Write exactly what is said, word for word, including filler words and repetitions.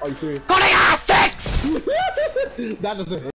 Are you serious? Calling ass six! That doesn't hit.